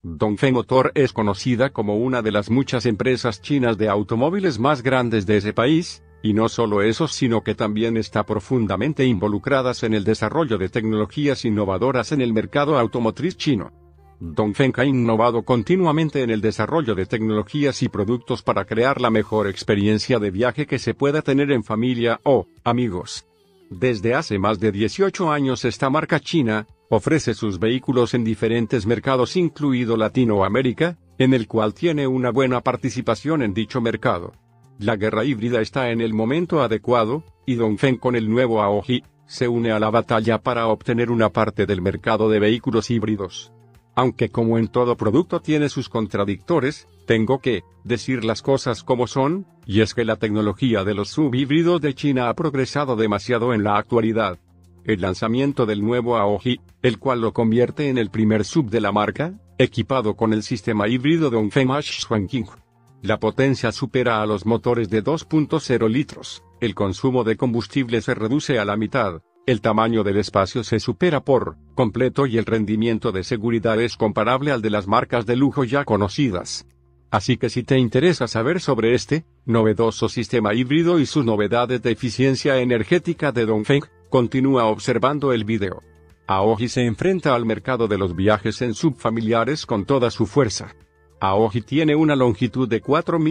Dongfeng Motor es conocida como una de las muchas empresas chinas de automóviles más grandes de ese país, y no solo eso sino que también está profundamente involucradas en el desarrollo de tecnologías innovadoras en el mercado automotriz chino. Dongfeng ha innovado continuamente en el desarrollo de tecnologías y productos para crear la mejor experiencia de viaje que se pueda tener en familia o amigos. Desde hace más de 18 años esta marca china ofrece sus vehículos en diferentes mercados incluido Latinoamérica, en el cual tiene una buena participación en dicho mercado. La guerra híbrida está en el momento adecuado, y Dongfeng con el nuevo Aoji, se une a la batalla para obtener una parte del mercado de vehículos híbridos. Aunque como en todo producto tiene sus contradictores, tengo que decir las cosas como son, y es que la tecnología de los subhíbridos de China ha progresado demasiado en la actualidad. El lanzamiento del nuevo Aoji, el cual lo convierte en el primer sub de la marca, equipado con el sistema híbrido Dongfeng H-Shuangqing. La potencia supera a los motores de 2.0 litros, el consumo de combustible se reduce a la mitad, el tamaño del espacio se supera por completo y el rendimiento de seguridad es comparable al de las marcas de lujo ya conocidas. Así que si te interesa saber sobre este novedoso sistema híbrido y sus novedades de eficiencia energética de Dongfeng, continúa observando el video. Aoji se enfrenta al mercado de los viajes en subfamiliares con toda su fuerza. Aoji tiene una longitud de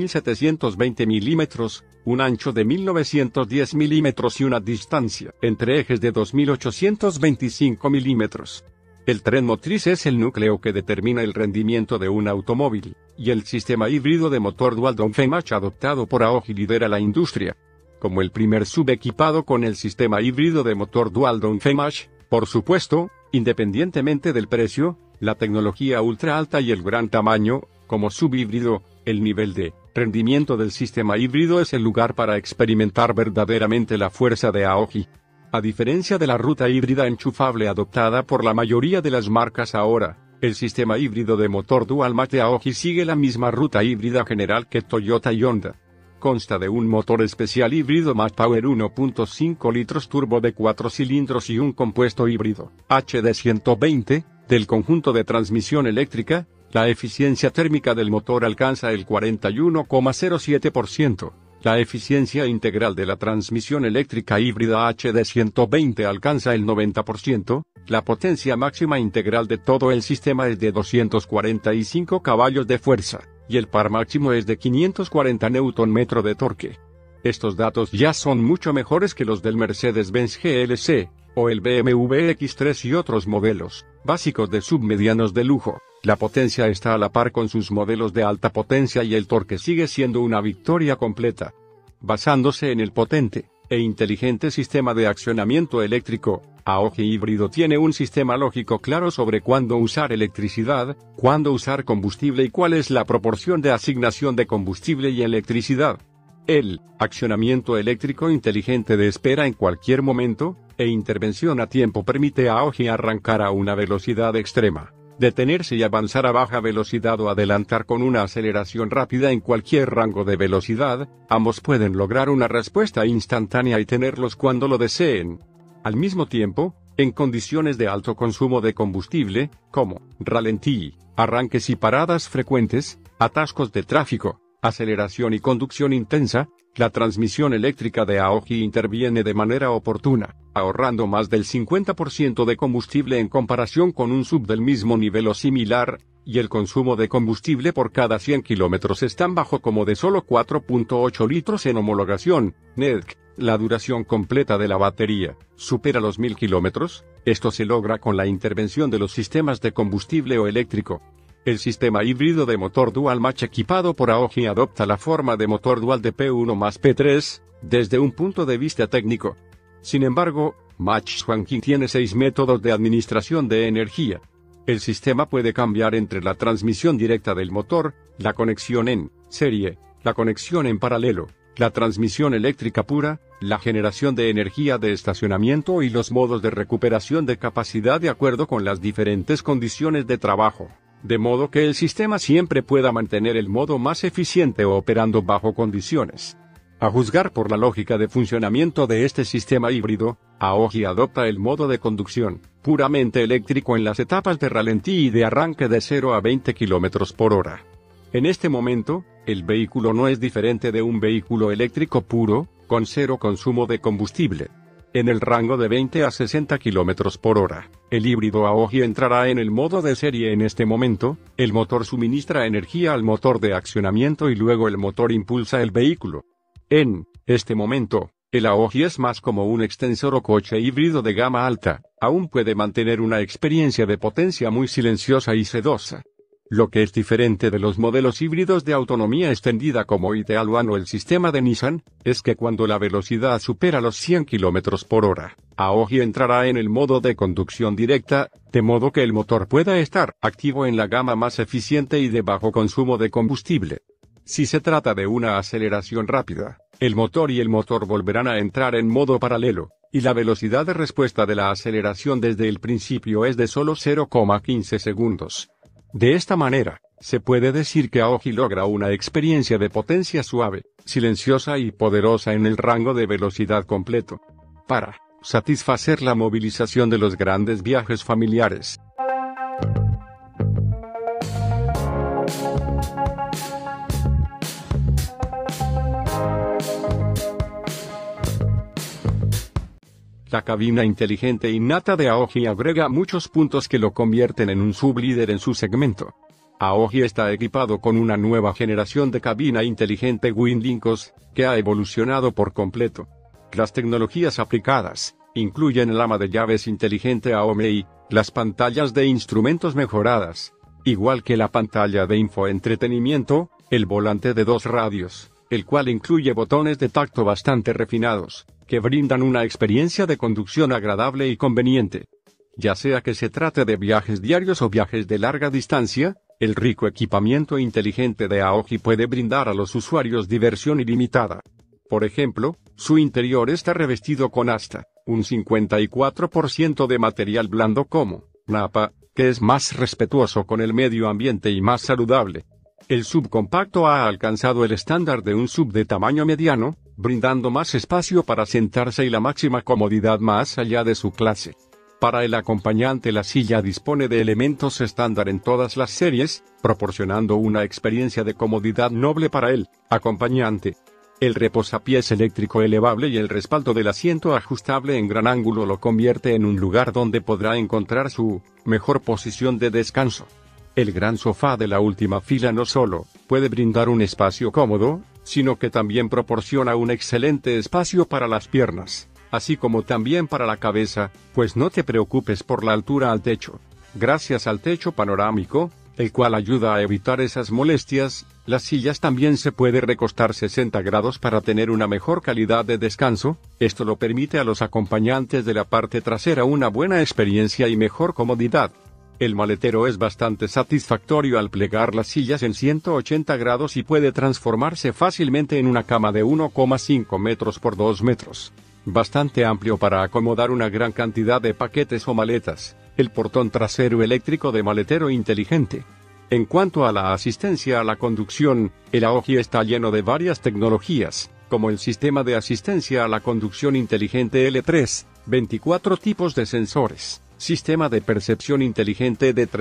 4.720 milímetros, un ancho de 1.910 milímetros y una distancia entre ejes de 2.825 milímetros. El tren motriz es el núcleo que determina el rendimiento de un automóvil, y el sistema híbrido de motor dual Dongfeng H adoptado por Aoji lidera la industria. Como el primer sub equipado con el sistema híbrido de motor dual Dongfeng H, por supuesto, independientemente del precio, la tecnología ultra alta y el gran tamaño, como subhíbrido, el nivel de rendimiento del sistema híbrido es el lugar para experimentar verdaderamente la fuerza de Aoji. A diferencia de la ruta híbrida enchufable adoptada por la mayoría de las marcas ahora, el sistema híbrido de motor dual match de Aoji sigue la misma ruta híbrida general que Toyota y Honda. Consta de un motor especial híbrido Match Power 1.5 litros turbo de 4 cilindros y un compuesto híbrido HD120, del conjunto de transmisión eléctrica. La eficiencia térmica del motor alcanza el 41,07%. La eficiencia integral de la transmisión eléctrica híbrida HD120 alcanza el 90%. La potencia máxima integral de todo el sistema es de 245 caballos de fuerza, y el par máximo es de 540 Nm de torque. Estos datos ya son mucho mejores que los del Mercedes-Benz GLC, o el BMW X3 y otros modelos básicos de submedianos de lujo. La potencia está a la par con sus modelos de alta potencia y el torque sigue siendo una victoria completa. Basándose en el potente e inteligente sistema de accionamiento eléctrico, Aoji híbrido tiene un sistema lógico claro sobre cuándo usar electricidad, cuándo usar combustible y cuál es la proporción de asignación de combustible y electricidad. El accionamiento eléctrico inteligente de espera en cualquier momento e intervención a tiempo permite a Aoji arrancar a una velocidad extrema, detenerse y avanzar a baja velocidad o adelantar con una aceleración rápida en cualquier rango de velocidad. Ambos pueden lograr una respuesta instantánea y tenerlos cuando lo deseen. Al mismo tiempo, en condiciones de alto consumo de combustible, como ralentí, arranques y paradas frecuentes, atascos de tráfico, aceleración y conducción intensa, la transmisión eléctrica de Aoji interviene de manera oportuna, ahorrando más del 50% de combustible en comparación con un sub del mismo nivel o similar, y el consumo de combustible por cada 100 kilómetros es tan bajo como de solo 4.8 litros en homologación, NEDC. La duración completa de la batería supera los 1000 kilómetros. Esto se logra con la intervención de los sistemas de combustible o eléctrico. El sistema híbrido de motor dual match equipado por Aoji adopta la forma de motor dual de P1 más P3, desde un punto de vista técnico. Sin embargo, Match Shuangqing tiene 6 métodos de administración de energía. El sistema puede cambiar entre la transmisión directa del motor, la conexión en serie, la conexión en paralelo, la transmisión eléctrica pura, la generación de energía de estacionamiento y los modos de recuperación de capacidad de acuerdo con las diferentes condiciones de trabajo, de modo que el sistema siempre pueda mantener el modo más eficiente operando bajo condiciones A juzgar por la lógica de funcionamiento de este sistema híbrido, Aoji adopta el modo de conducción puramente eléctrico en las etapas de ralentí y de arranque de 0 a 20 km por hora. En este momento, el vehículo no es diferente de un vehículo eléctrico puro, con cero consumo de combustible. En el rango de 20 a 60 km por hora, el híbrido Aoji entrará en el modo de serie en este momento. El motor suministra energía al motor de accionamiento y luego el motor impulsa el vehículo. En este momento, el Aoji es más como un extensor o coche híbrido de gama alta, aún puede mantener una experiencia de potencia muy silenciosa y sedosa. Lo que es diferente de los modelos híbridos de autonomía extendida como Ideal One o el sistema de Nissan, es que cuando la velocidad supera los 100 km por hora, Aoji entrará en el modo de conducción directa, de modo que el motor pueda estar activo en la gama más eficiente y de bajo consumo de combustible. Si se trata de una aceleración rápida, el motor y el motor volverán a entrar en modo paralelo, y la velocidad de respuesta de la aceleración desde el principio es de solo 0,15 segundos. De esta manera, se puede decir que Aoji logra una experiencia de potencia suave, silenciosa y poderosa en el rango de velocidad completo, para satisfacer la movilización de los grandes viajes familiares. La cabina inteligente innata de Aoji agrega muchos puntos que lo convierten en un sublíder en su segmento. Aoji está equipado con una nueva generación de cabina inteligente WinLinkOS, que ha evolucionado por completo. Las tecnologías aplicadas incluyen el ama de llaves inteligente AOMEI, las pantallas de instrumentos mejoradas, igual que la pantalla de infoentretenimiento, el volante de 2 radios, el cual incluye botones de tacto bastante refinados, que brindan una experiencia de conducción agradable y conveniente. Ya sea que se trate de viajes diarios o viajes de larga distancia, el rico equipamiento inteligente de Aoji puede brindar a los usuarios diversión ilimitada. Por ejemplo, su interior está revestido con hasta un 54% de material blando como Nappa, que es más respetuoso con el medio ambiente y más saludable. El subcompacto ha alcanzado el estándar de un sub de tamaño mediano, brindando más espacio para sentarse y la máxima comodidad más allá de su clase. Para el acompañante, la silla dispone de elementos estándar en todas las series, proporcionando una experiencia de comodidad noble para el acompañante. El reposapiés eléctrico elevable y el respaldo del asiento ajustable en gran ángulo lo convierte en un lugar donde podrá encontrar su mejor posición de descanso. El gran sofá de la última fila no solo puede brindar un espacio cómodo, sino que también proporciona un excelente espacio para las piernas, así como también para la cabeza, pues no te preocupes por la altura al techo. Gracias al techo panorámico, el cual ayuda a evitar esas molestias, las sillas también se puede recostar 60 grados para tener una mejor calidad de descanso. Esto lo permite a los acompañantes de la parte trasera una buena experiencia y mejor comodidad. El maletero es bastante satisfactorio al plegar las sillas en 180 grados y puede transformarse fácilmente en una cama de 1,5 metros por 2 metros. Bastante amplio para acomodar una gran cantidad de paquetes o maletas. El portón trasero eléctrico de maletero inteligente. En cuanto a la asistencia a la conducción, el Aoji está lleno de varias tecnologías, como el sistema de asistencia a la conducción inteligente L3, 24 tipos de sensores, sistema de percepción inteligente de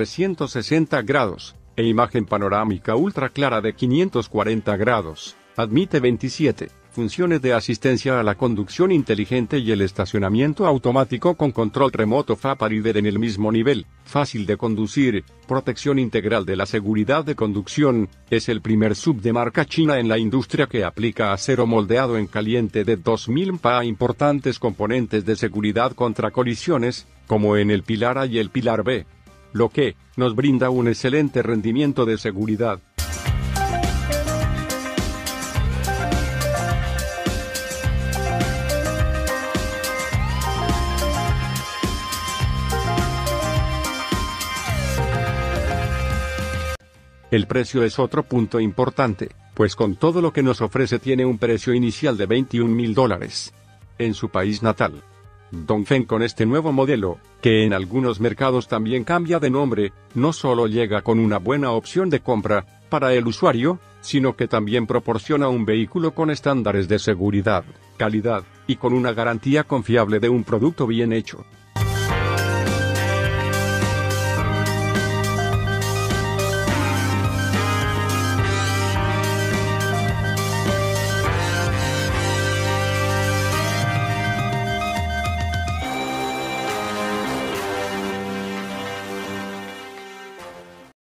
360 grados, e imagen panorámica ultra clara de 540 grados. Admite 27 funciones de asistencia a la conducción inteligente y el estacionamiento automático con control remoto FAPA líder en el mismo nivel, fácil de conducir, protección integral de la seguridad de conducción. Es el primer sub de marca china en la industria que aplica acero moldeado en caliente de 2000 mpa, importantes componentes de seguridad contra colisiones, como en el pilar A y el pilar B, lo que nos brinda un excelente rendimiento de seguridad. El precio es otro punto importante, pues con todo lo que nos ofrece tiene un precio inicial de $21,000. En su país natal, Dongfeng, con este nuevo modelo, que en algunos mercados también cambia de nombre, no solo llega con una buena opción de compra, para el usuario, sino que también proporciona un vehículo con estándares de seguridad, calidad, y con una garantía confiable de un producto bien hecho.